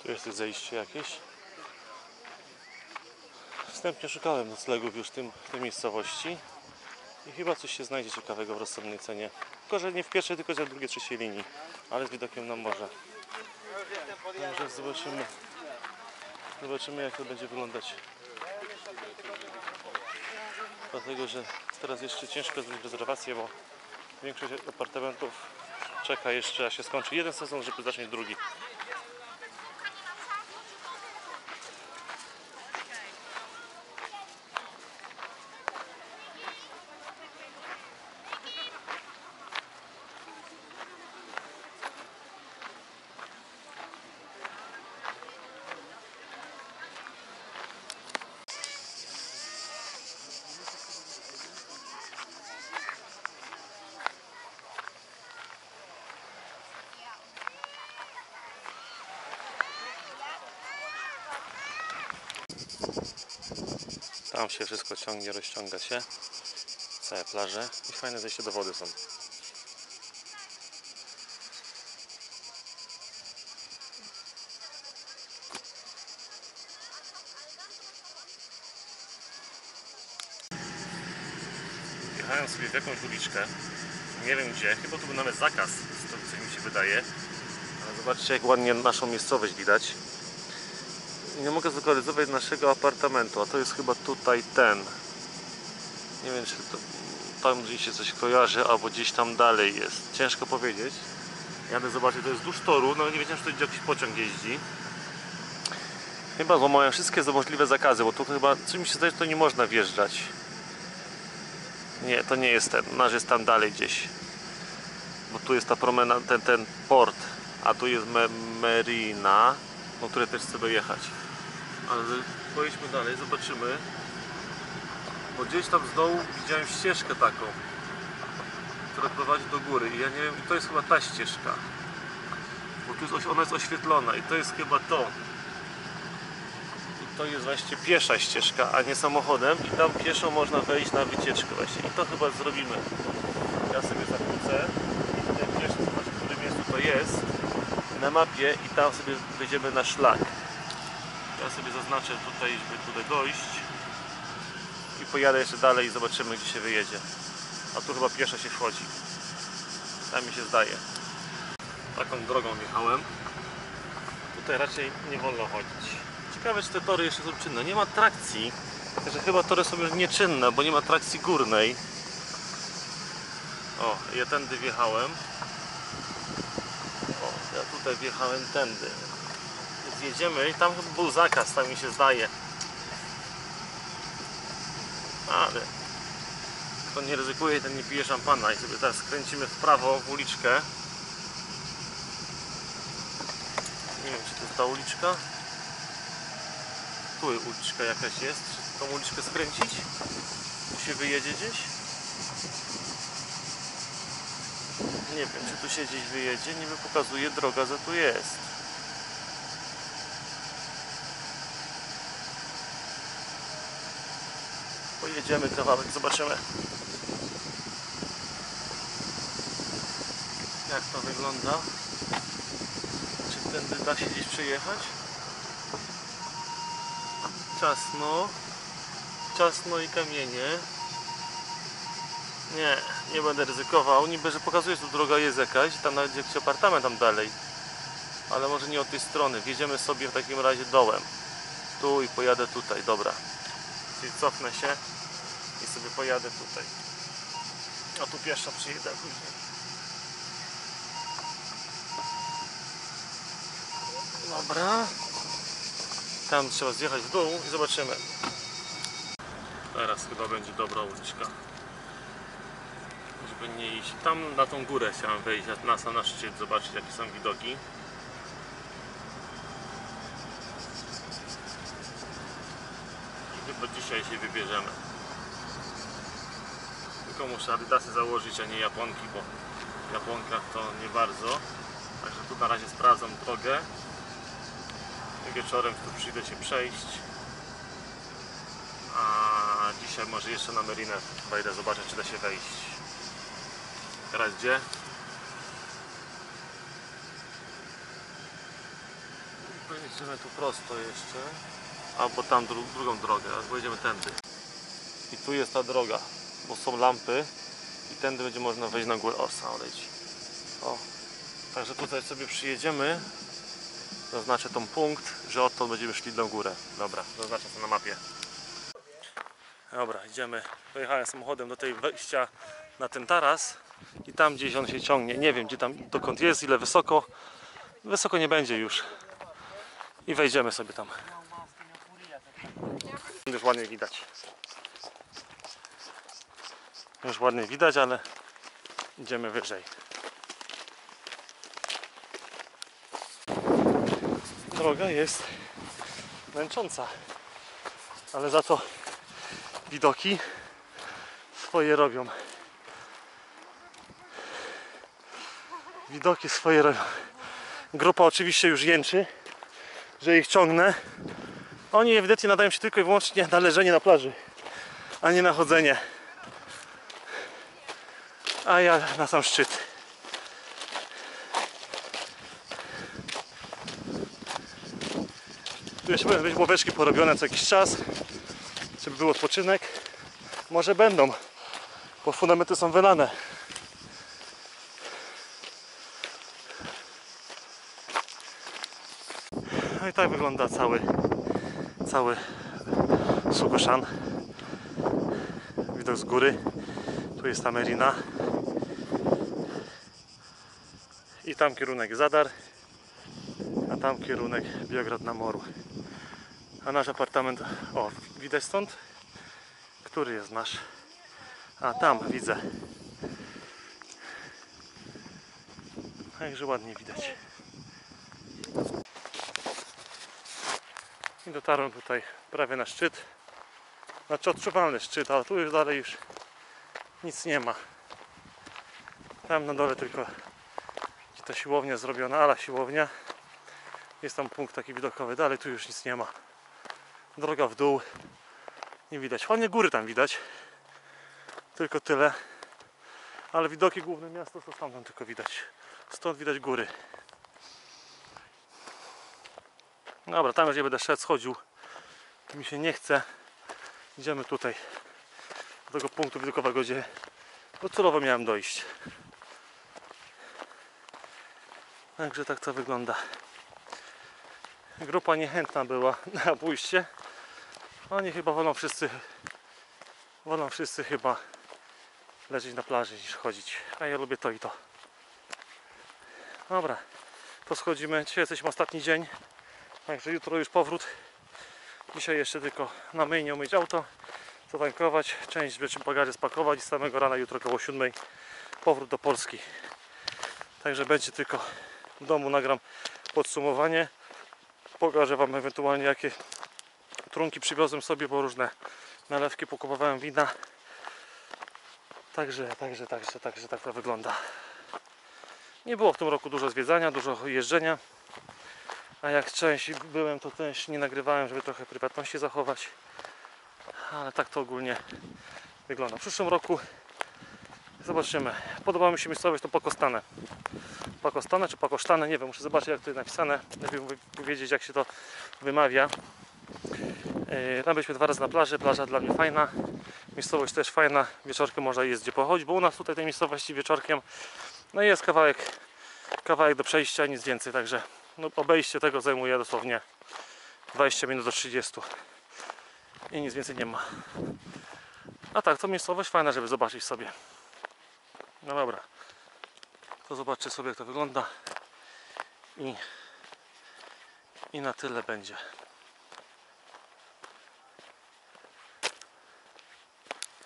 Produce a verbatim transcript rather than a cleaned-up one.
Tu jest zejście jakieś. Wstępnie szukałem noclegów już w, tym, w tej miejscowości i chyba coś się znajdzie ciekawego w rozsądnej cenie. Tylko, że nie w pierwszej, tylko że w drugiej, trzeciej linii, ale z widokiem na morze. Może zobaczymy, zobaczymy jak to będzie wyglądać. Dlatego, że teraz jeszcze ciężko zrobić rezerwację, bo większość apartamentów czeka jeszcze, aż się skończy jeden sezon, żeby zacząć drugi. Tam się wszystko ciągnie, rozciąga się. Całe plaże i fajne zejście do wody są. Jechałem sobie w jakąś uliczkę, nie wiem gdzie, chyba tu był nawet zakaz, co mi się wydaje. Ale zobaczcie jak ładnie naszą miejscowość widać. Nie mogę zlokalizować naszego apartamentu, a to jest chyba tutaj ten. Nie wiem czy to, tam gdzieś się coś kojarzy, albo gdzieś tam dalej jest. Ciężko powiedzieć. Jadę zobaczyć, to jest wzdłuż toru, no nie wiedziałem, że tu jakiś pociąg jeździ. Chyba złamałem wszystkie możliwe zakazy, bo tu chyba, co mi się zdaje, że to nie można wjeżdżać. Nie, to nie jest ten, nasz jest tam dalej gdzieś. Bo tu jest ta promena, ten, ten port, a tu jest me, Marina, do której też chcę dojechać. Ale pojedźmy dalej, zobaczymy. Bo gdzieś tam z dołu widziałem ścieżkę taką, która prowadzi do góry i ja nie wiem, i to jest chyba ta ścieżka. Bo tu jest, ona jest oświetlona i to jest chyba to. I to jest właśnie piesza ścieżka, a nie samochodem i tam pieszo można wejść na wycieczkę właśnie. I to chyba zrobimy. Ja sobie zakłócę i tutaj pieszo, zobaczę, w którym miejscu to jest na mapie i tam sobie wejdziemy na szlak. Ja sobie zaznaczę tutaj, żeby tutaj dojść i pojadę jeszcze dalej i zobaczymy gdzie się wyjedzie. A tu chyba pieszo się wchodzi. Tak mi się zdaje. Taką drogą jechałem. Tutaj raczej nie wolno chodzić. Ciekawe czy te tory jeszcze są czynne. Nie ma trakcji. Także chyba tory są już nieczynne, bo nie ma trakcji górnej. O, ja tędy wjechałem. O, ja tutaj wjechałem tędy. Zjedziemy i tam chyba był zakaz, tak mi się zdaje. Ale kto nie ryzykuje, ten nie pije szampana. I sobie teraz skręcimy w prawo w uliczkę. Nie wiem czy to jest ta uliczka. Tu uliczka jakaś jest. Czy tą uliczkę skręcić? Tu się wyjedzie gdzieś? Nie wiem czy tu się gdzieś wyjedzie. Nie wiem, pokazuje droga, że tu jest. Pojedziemy kawałek, zobaczymy jak to wygląda. Czy tędy da się gdzieś przejechać? Ciasno. Ciasno i kamienie. Nie, nie będę ryzykował. Niby, że pokazuje, że tu droga jest jakaś. Tam nawet jakiś apartament tam dalej. Ale może nie od tej strony. Wjedziemy sobie w takim razie dołem. Tu i pojadę tutaj, dobra. Czyli cofnę się i sobie pojadę tutaj. A tu pieszo przyjedę później. Dobra. Tam trzeba zjechać w dół i zobaczymy. Teraz chyba będzie dobra uliczka. Żeby nie iść. Tam na tą górę chciałem wejść, na sam na szczyt, zobaczyć jakie są widoki. I chyba dzisiaj się wybierzemy. Tylko muszę adidasy założyć, a nie japonki, bo w japonkach to nie bardzo. Także tu na razie sprawdzam drogę. I wieczorem tu przyjdę się przejść. A dzisiaj może jeszcze na Marinę wejdę zobaczyć, czy da się wejść. Teraz gdzie? Idziemy tu prosto jeszcze, albo tam dru drugą drogę, aż pojedziemy tędy. I tu jest ta droga, bo są lampy i tędy będzie można wejść na górę. O, sam leci. O. Także tutaj sobie przyjedziemy, zaznaczę tą punkt, że odtąd będziemy szli na górę. Dobra, zaznaczę to na mapie. Dobra, idziemy. Pojechałem samochodem do tej wejścia na ten taras i tam gdzieś on się ciągnie. Nie wiem, gdzie tam dokąd jest, ile wysoko. Wysoko nie będzie już. I wejdziemy sobie tam. Już ładnie widać. Już ładnie widać, ale idziemy wyżej. Droga jest męcząca, ale za to widoki swoje robią. Widoki swoje robią. Grupa oczywiście już jęczy, że ich ciągnę. Oni ewidentnie nadają się tylko i wyłącznie na leżenie na plaży, a nie na chodzenie. A ja na sam szczyt. Tu jeszcze będą być ławeczki porobione co jakiś czas, żeby był odpoczynek. Może będą, bo fundamenty są wylane. No i tak wygląda cały cały Sukoszan. Widok z góry. Tu jest ta Merina. I tam kierunek Zadar, a tam kierunek Biograd na Moru. A nasz apartament, o, widać stąd? Który jest nasz? A tam widzę. Także ładnie widać. I dotarłem tutaj prawie na szczyt. Znaczy odczuwalny szczyt, ale tu już dalej już nic nie ma. Tam na dole tylko ta siłownia zrobiona, ala siłownia. Jest tam punkt taki widokowy, dalej tu już nic nie ma. Droga w dół. Nie widać. Ładnie góry tam widać. Tylko tyle. Ale widoki główne miasto to stamtąd tylko widać. Stąd widać góry. Dobra, tam już nie będę szedł, schodził. Mi się nie chce. Idziemy tutaj do tego punktu widokowego, gdzie docelowo miałem dojść. Także tak to wygląda. Grupa niechętna była na pójście. Oni chyba wolą wszyscy wolą wszyscy chyba leżeć na plaży niż chodzić. A ja lubię to i to. Dobra, to schodzimy. Dzisiaj jesteśmy ostatni dzień. Także jutro już powrót. Dzisiaj jeszcze tylko na myjnie umyć auto, zatankować, część rzeczy bagaży spakować i z samego rana jutro około siódmej powrót do Polski. Także będzie tylko w domu, nagram podsumowanie. Pokażę wam ewentualnie jakie trunki przywiozłem sobie, bo różne nalewki pokupowałem, wina. Także, także, także, także tak to wygląda. Nie było w tym roku dużo zwiedzania, dużo jeżdżenia. A jak część byłem, to też nie nagrywałem, żeby trochę prywatności zachować. Ale tak to ogólnie wygląda. W przyszłym roku zobaczymy. Podoba mi się miejscowość to Pakostanę. Pakostanę czy Pakosztanę, nie wiem, muszę zobaczyć jak to jest napisane. Lepiej powiedzieć jak się to wymawia. Yy, tam byliśmy dwa razy na plaży, plaża dla mnie fajna. Miejscowość też fajna, wieczorkiem można jest gdzie pochodzić, bo u nas tutaj tej miejscowości wieczorkiem no jest kawałek, kawałek do przejścia, nic więcej, także no, obejście tego zajmuje dosłownie dwadzieścia minut do trzydziestu i nic więcej nie ma. A tak, to miejscowość fajna, żeby zobaczyć sobie. No dobra, to zobaczcie sobie jak to wygląda i, i na tyle będzie.